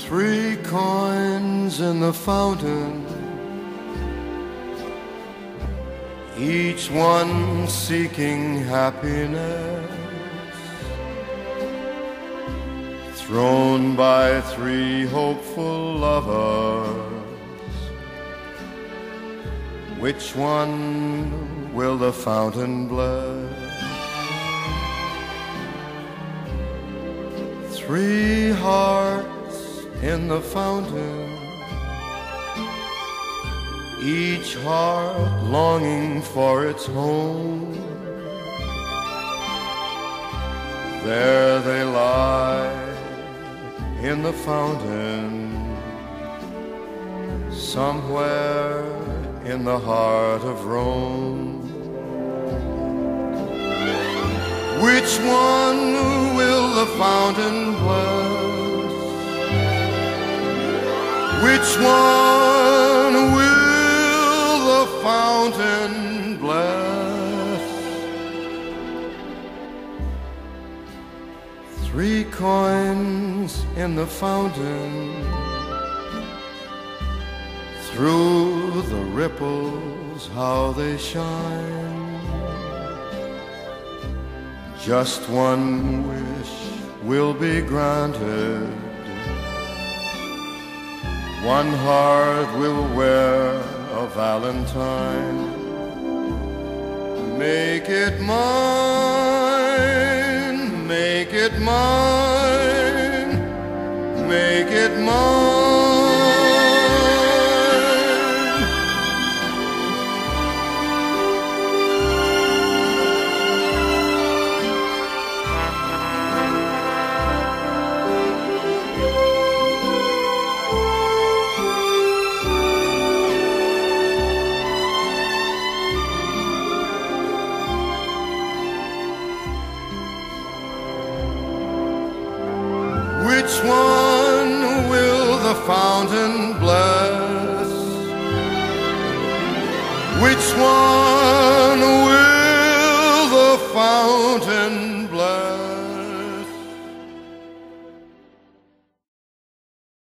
Three coins in the fountain, each one seeking happiness, thrown by three hopeful lovers. Which one will the fountain bless? Three hearts in the fountain, each heart longing for its home. There they lie in the fountain, somewhere in the heart of Rome. Which one will the fountain bless? Which one will the fountain bless? Three coins in the fountain, through the ripples how they shine. Just one wish will be granted, one heart will wear a valentine. Make it mine, make it mine, make it mine. Which one will the fountain bless? Which one will the fountain